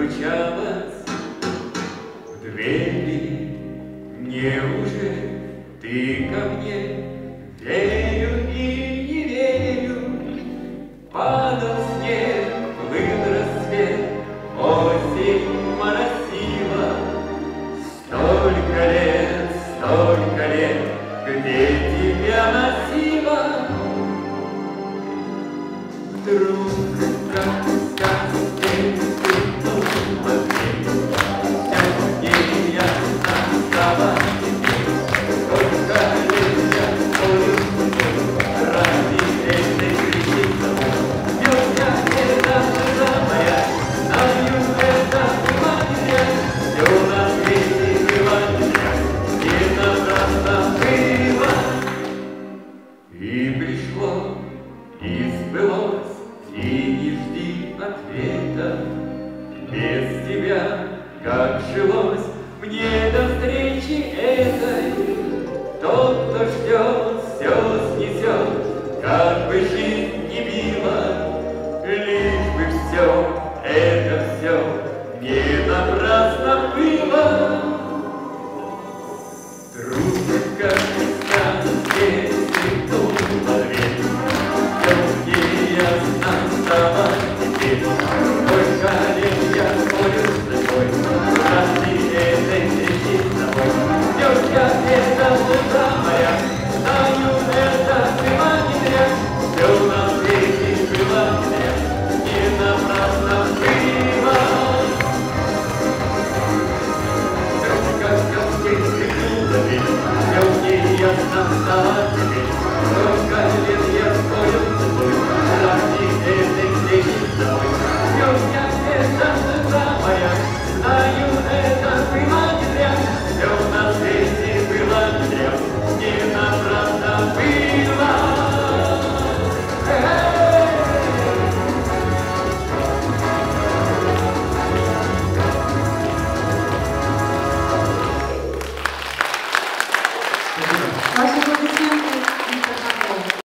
постучалась в двери. Неужели ты ко мне? Верю и не верю. Падал снег, плыл рассвет, осень моросила. Столько лет, где тебя носила? Вдруг, как в сказке, стукнула дверь. Счастье я настала теперь. Сколько лет я стою ради этой кричицы. Пьет я это самое, знаю это магия. Все на свете было нельзя, и напрасно было. И пришло, и сбылось. И не жди ответа. Без тебя, как жилось мне до встречи этой. Тот, кто ждет, все снесет, как бы жизнь не била, лишь бы все